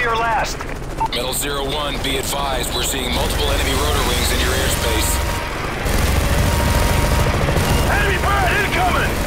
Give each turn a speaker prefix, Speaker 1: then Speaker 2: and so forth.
Speaker 1: your last.
Speaker 2: Metal Zero One, be advised, we're seeing multiple enemy rotor wings in your airspace.
Speaker 1: Enemy bird incoming!